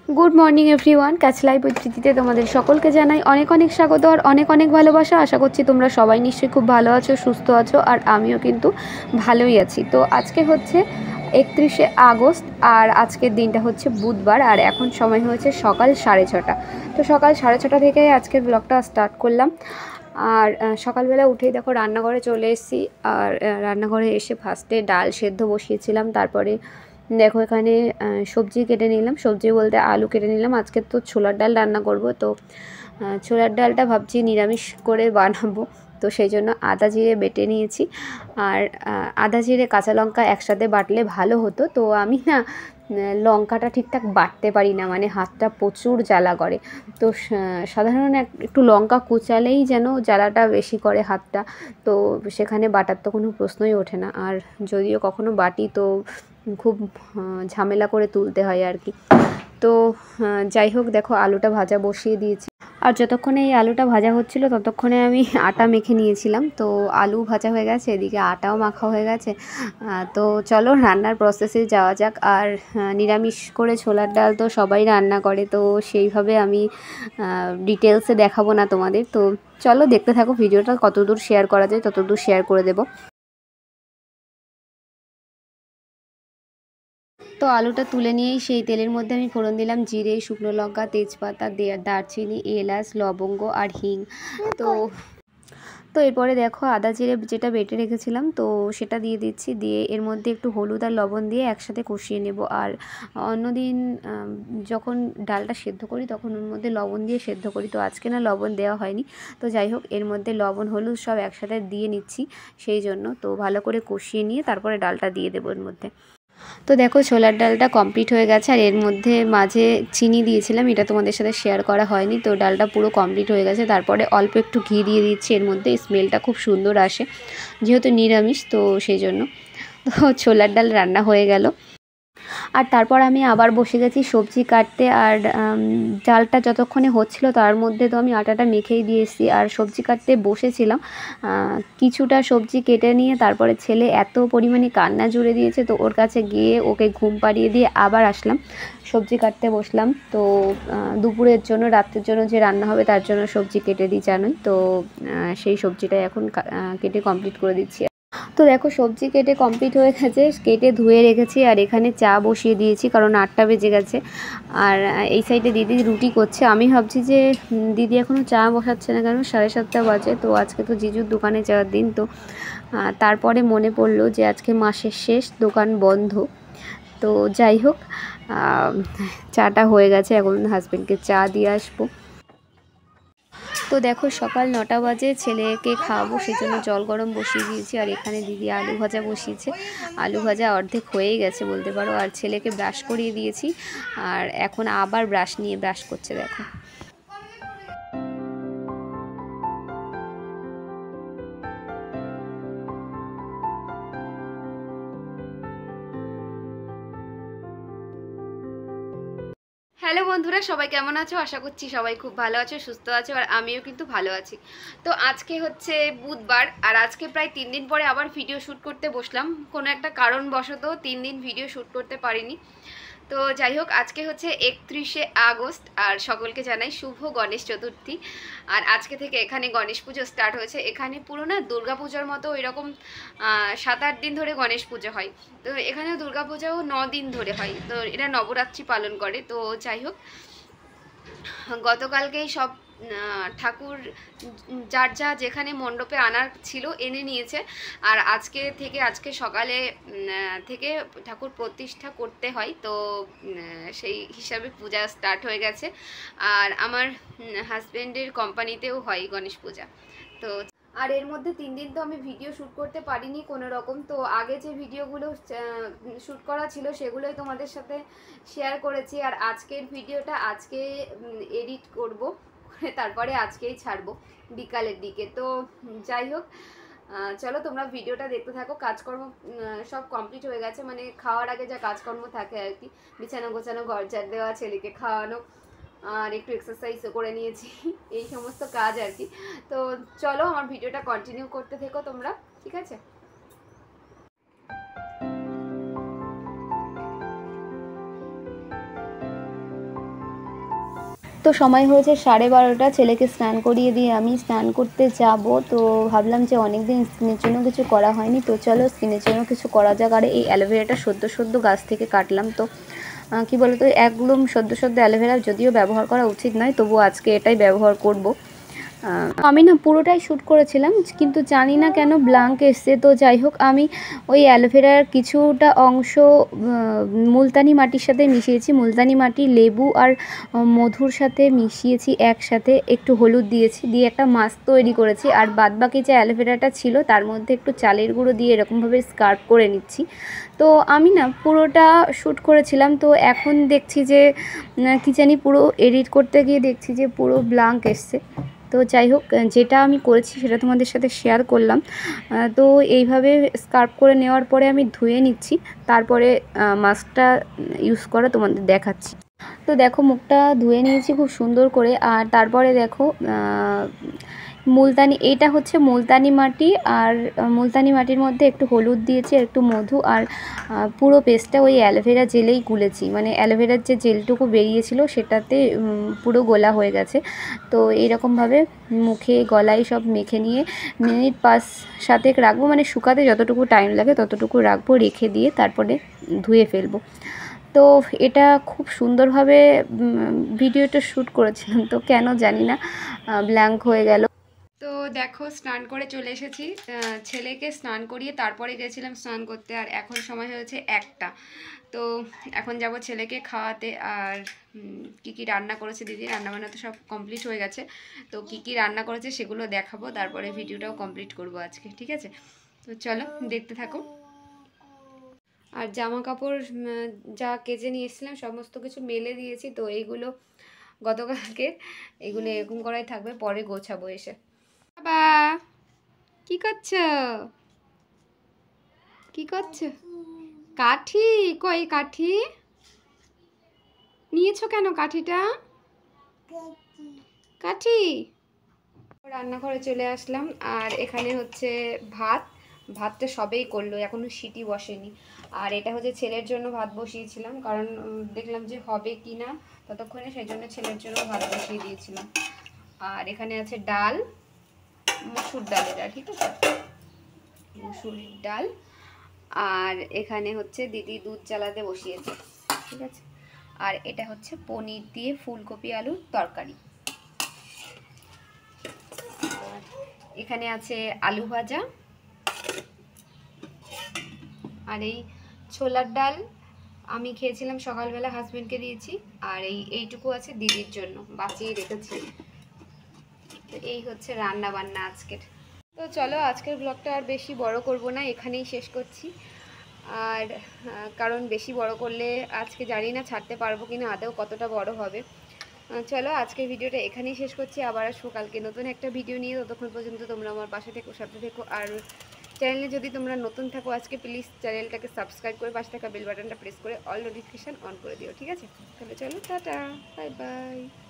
Good morning everyone, ক্যাচলাই পরিচিতিতে তোমাদের সকলকে জানাই অনেক অনেক স্বাগত আর অনেক অনেক ভালোবাসা। আশা করছি তোমরা সবাই নিশ্চয়ই খুব ভালো আছো, সুস্থ আছো, আর আমিও কিন্তু ভালোই আছি। তো আজকে হচ্ছে 31শে আগস্ট আর আজকের দিনটা হচ্ছে বুধবার, আর এখন সময় হয়েছে সকাল 6:30। তো সকাল 6:30 থেকে আজকের ব্লগটা স্টার্ট করলাম। আর সকালবেলা উঠেই দেখো রান্নাঘরে চলে এসেছি। আর রান্নাঘরে এসে ফার্স্টে ডাল সেদ্ধ বসিয়েছিলাম, তারপরে দেখো এখানে সবজি কেটে নিলাম। সবজি বলতে আলু কেটে নিলাম। আজকে তো ছোলার ডাল রান্না করব, তো ছোলার ডালটা ভাবছি নিরামিষ করে বানাবো, তো সেই জন্য আদা জিরে বেটে নিয়েছি। আর আদা জিরে কাঁচা লঙ্কা একসাথে বাটলে ভালো হতো, তো আমি না লঙ্কাটা ঠিকঠাক বাটতে পারি না, মানে হাতটা প্রচুর জ্বালা করে। তো সাধারণ একটু লঙ্কা কুচালেই যেন জ্বালাটা বেশি করে হাতটা, তো সেখানে বাটার তো কোনো প্রশ্নই ওঠে না। আর যদিও কখনো বাটি তো খুব ঝামেলা করে তুলতে হয় আর কি। তো যাই হোক, দেখো আলুটা ভাজা বসিয়ে দিয়েছি। আর যতক্ষণে এই আলুটা ভাজা হচ্ছিল ততক্ষণে আমি আটা মেখে নিয়েছিলাম। তো আলু ভাজা হয়ে গেছে, এদিকে আটাও মাখা হয়ে গেছে। তো চলো রান্নার প্রসেসে যাওয়া যাক। আর নিরামিষ করে ছোলার ডাল তো সবাই রান্না করে, তো সেইভাবে আমি ডিটেলসে দেখাবো না তোমাদের। তো চলো দেখতে থাকো ভিডিওটা, কতদূর শেয়ার করা যায় ততদূর শেয়ার করে দেবো। তো আলুটা তুলে নিয়েই সেই তেলের মধ্যে আমি ফোড়ন দিলাম জিরে, শুকনো লঙ্কা, তেজপাতা, দারচিনি, এলাচ, লবঙ্গ আর হিং। তো তো এরপরে দেখো আদা জিরে যেটা বেটে রেখেছিলাম তো সেটা দিয়ে দিচ্ছি, দিয়ে এর মধ্যে একটু হলুদ আর লবণ দিয়ে একসাথে কষিয়ে নেব। আর অন্যদিন যখন ডালটা সেদ্ধ করি তখন ওর মধ্যে লবণ দিয়ে সেদ্ধ করি, তো আজকে না লবণ দেওয়া হয়নি। তো যাই হোক, এর মধ্যে লবণ হলুদ সব একসাথে দিয়ে নিচ্ছি, সেই জন্য তো ভালো করে কষিয়ে নিয়ে তারপরে ডালটা দিয়ে দেবো এর মধ্যে। তো দেখো ছোলার ডালটা কমপ্লিট হয়ে গেছে, আর এর মধ্যে মাঝে চিনি দিয়েছিলাম, এটা তোমাদের সাথে শেয়ার করা হয়নি। তো ডালটা পুরো কমপ্লিট হয়ে গেছে, তারপরে অল্প একটু ঘি দিয়ে দিচ্ছি এর মধ্যে, স্মেলটা খুব সুন্দর আসে যেহেতু নিরামিষ, তো সেই জন্য। তো ছোলার ডাল রান্না হয়ে গেল। আর তারপর আমি আবার বসে গেছি সবজি কাটতে। আর ডালটা যতক্ষণে হচ্ছিল তার মধ্যে তো আমি আটাটা মেখেই দিয়ে এসেছি আর সবজি কাটতে বসেছিলাম। কিছুটা সবজি কেটে নিয়ে তারপরে ছেলে এত পরিমাণে কান্না জুড়ে দিয়েছে, তো ওর কাছে গিয়ে ওকে ঘুম পাড়িয়ে দিয়ে আবার আসলাম, সবজি কাটতে বসলাম। তো দুপুরের জন্য, রাত্রের জন্য যে রান্না হবে তার জন্য সবজি কেটে দিই জানোই তো, সেই সবজিটা এখন কেটে কমপ্লিট করে দিচ্ছি। তো দেখো সবজি কেটে কমপ্লিট হয়ে গেছে, কেটে ধুয়ে রেখেছি। আর এখানে চা বসিয়ে দিয়েছি কারণ 8টা বেজে গেছে। আর এই সাইডে দিদি রুটি করছে। আমি ভাবছি যে দিদি এখনও চা বসাচ্ছে না কেন, 7:30 বাজে, তো আজকে তো জিজুর দোকানে যাওয়ার দিন। তো তারপরে মনে পড়লো যে আজকে মাসের শেষ, দোকান বন্ধ। তো যাই হোক, চাটা হয়ে গেছে, এখন হাজব্যান্ডকে চা দিয়ে আসবো। তো দেখো সকাল 9টা বাজে, ছেলেকে খাওয়াবো সেজন্য জল গরম বসিয়ে দিয়েছি। আর এখানে দিদি আলু ভাজা বসিয়েছে, আলু ভাজা অর্ধেক হয়েই গেছে বলতে পারো। আর ছেলেকে ব্রাশ করিয়ে দিয়েছি, আর এখন আবার ব্রাশ নিয়ে ব্রাশ করছে দেখো। হ্যালো বন্ধুরা, সবাই কেমন আছো? আশা করছি সবাই খুব ভালো আছো, সুস্থ আছো, আর আমিও কিন্তু ভালো আছি। তো আজকে হচ্ছে বুধবার, আর আজকে প্রায় 3 দিন পরে আবার ভিডিও শ্যুট করতে বসলাম। কোনো একটা কারণবশত 3 দিন ভিডিও শ্যুট করতে পারিনি। তো যাই হোক, আজকে হচ্ছে 31শে আগস্ট, আর সকলকে জানাই শুভ গণেশ চতুর্থী। আর আজকে থেকে এখানে গণেশ পুজো স্টার্ট হয়েছে। এখানে পুরো না দুর্গা পুজোর মতো এরকম 7-8 দিন ধরে গণেশ পুজো হয়। তো এখানে দুর্গা পুজোও 9 দিন ধরে হয়, তো এরা নবরাত্রি পালন করে। তো যাই হোক, গতকালকেই সব ঠাকুর যার যা যেখানে মণ্ডপে আনার ছিল এনে নিয়েছে। আর আজকে সকালে থেকে ঠাকুর প্রতিষ্ঠা করতে হয়, তো সেই হিসাবে পূজা স্টার্ট হয়ে গেছে। আর আমার হাজব্যান্ডের কোম্পানিতেও হয় গণেশ পূজা। তো আর এর মধ্যে 3 দিন তো আমি ভিডিও শ্যুট করতে পারিনি কোনো রকম। তো আগে যে ভিডিওগুলো শ্যুট করা ছিল সেগুলোই তোমাদের সাথে শেয়ার করেছি। আর আজকের ভিডিওটা আজকে এডিট করব, তারপরে আজকেই ছাড়বো বিকালের দিকে। তো যাই হোক, চলো তোমরা ভিডিওটা দেখতে থাকো। কাজকর্ম সব কমপ্লিট হয়ে গেছে, মানে খাওয়ার আগে যা কাজকর্ম থাকে আর কি, বিছানা গোছানো, ঘর ঝাড় দেওয়া, ছেলেকে খাওয়ানো, আর একটু এক্সারসাইজও করে নিয়েছি, এই সমস্ত কাজ আর কি। তো চলো আমার ভিডিওটা কন্টিনিউ করতে থেকো তোমরা, ঠিক আছে? তো সময় হয়েছে 12:30, ছেলেকে স্নান করিয়ে দিয়ে আমি স্নান করতে যাব। তো ভাবলাম যে অনেক দিন স্কিনের জন্য কিছু করা হয়নি, তো চলো স্কিনের জন্য কিছু করা যাক। আর এই অ্যালোভেরাটা সদ্য গাছ থেকে কাটলাম। তো কি বলতো, একদম সদ্য অ্যালোভেরা যদিও ব্যবহার করা উচিত নয়, তবু আজকে এটাই ব্যবহার করব। আমি না পুরোটাই শ্যুট করেছিলাম, কিন্তু জানি না কেন ব্ল্যাঙ্ক এসছে। তো যাই হোক, আমি ওই অ্যালোভেরার কিছুটা অংশ মুলতানি মাটির সাথে মিশিয়েছি, মুলতানি মাটি, লেবু আর মধুর সাথে মিশিয়েছি একসাথে, একটু হলুদ দিয়েছি, দিয়ে একটা মাস্ক তৈরি করেছি। আর বাদবাকি যে অ্যালোভেরাটা ছিল তার মধ্যে একটু চালের গুঁড়ো দিয়ে এরকমভাবে স্কার্ফ করে নিচ্ছি। তো আমি না পুরোটা শ্যুট করেছিলাম, তো এখন দেখছি যে কী জানি পুরো এডিট করতে গিয়ে দেখছি যে পুরো ব্ল্যাঙ্ক এসছে। তো যাই হোক, যেটা আমি করেছি সেটা তোমাদের সাথে শেয়ার করলাম। তো এইভাবে স্কার্ফ করে নেওয়ার পরে আমি ধুয়ে নিচ্ছি, তারপরে মাস্কটা ইউজ করা তোমাদের দেখাচ্ছি। তো দেখো, মুখটা ধুয়ে নিয়েছি খুব সুন্দর করে। আর তারপরে দেখো মুলতানি, এইটা হচ্ছে মুলতানি মাটি, আর মুলতানি মাটির মধ্যে একটু হলুদ দিয়েছি আর একটু মধু, আর পুরো পেস্টটা ওই অ্যালোভেরা জেলেই গুলেছি, মানে অ্যালোভেরার যে জেলটুকু বেরিয়েছিল সেটাতে পুরো গোলা হয়ে গেছে। তো এইরকমভাবে মুখে গলায় সব মেখে নিয়ে মিনিট 5-7 রাখবো, মানে শুকাতে যতটুকু টাইম লাগে ততটুকু রাখবো, রেখে দিয়ে তারপরে ধুয়ে ফেলবো। তো এটা খুব সুন্দরভাবে ভিডিওটা শ্যুট করেছিলাম, তো কেন জানি না ব্ল্যাঙ্ক হয়ে গেল। তো দেখো, স্নান করে চলে এসেছি, ছেলেকে স্নান করিয়ে তারপরে গেছিলাম স্নান করতে। আর এখন সময় হয়েছে 1টা। তো এখন যাব ছেলেকে খাওয়াতে। আর কি কি রান্না করেছে দিদি, রান্নাবান্না তো সব কমপ্লিট হয়ে গেছে। তো কি কি রান্না করেছে সেগুলো দেখাবো, তারপরে ভিডিওটাও কমপ্লিট করব আজকে, ঠিক আছে? তো চলো দেখতে থাকো। আর জামা কাপড় যা কেচে নিয়ে এসেছিলাম সমস্ত কিছু মেলে দিয়েছি। তো এইগুলো গতকালকে, এগুলো এরকম করাই থাকবে, পরে গোছাবো এসে। বাবা কি করছো, কি করছো? কাঠি কই, কাঠি নিয়েছো কেন? কাঠিটা, কাঠি। রান্নাঘরে চলে আসলাম। আর এখানে হচ্ছে ভাতটা সবেই করলো, এখনো সিটি বসেনি। আর এটা হচ্ছে ছেলের জন্য ভাত বসিয়েছিলাম, কারণ দেখলাম যে হবে কি না ততক্ষণে, সেই জন্য ছেলের জন্য ভাত বসিয়ে দিয়েছিলাম। আর এখানে আছে ডাল, মসুর ডাল, এটা ঠিক আছে, মসুরির ডাল। আর এখানে হচ্ছে দিদি দুধ জ্বালাতে বসিয়েছে, ঠিক আছে। আর এটা হচ্ছে পনির দিয়ে ফুলকপি আলুর তরকারি। আর এখানে আছে আলু ভাজা। আর এই ছোলার ডাল আমি খেয়েছিলাম সকালবেলা, হাজবেন্ডকে দিয়েছি। আর এইটুকু আছে দিদির জন্য, বাঁচিয়ে রেখেছি। তো এই হচ্ছে রান্না বান্না আজকের। তো চলো, আজকের ব্লগটা আর বেশি বড় করব না, এখানেই শেষ করছি। আর কারণ বেশি বড় করলে আজকে জানি না ছাড়তে পারবো কিনা, আদৌ কতটা বড় হবে। চলো, আজকের ভিডিওটা এখানেই শেষ করছি। আবার আসবো কালকে নতুন একটা ভিডিও নিয়ে। ততক্ষণ পর্যন্ত তোমরা আমার পাশে থেকো, সাথে থেকো। আর চ্যানেলে যদি তোমরা নতুন থাকো আজকে, প্লিজ চ্যানেলটাকে সাবস্ক্রাইব করে পাশে থাকা বেল বাটনটা প্রেস করে অল নোটিফিকেশান অন করে দিও, ঠিক আছে? তাহলে চলো, টাটা, বাই বাই।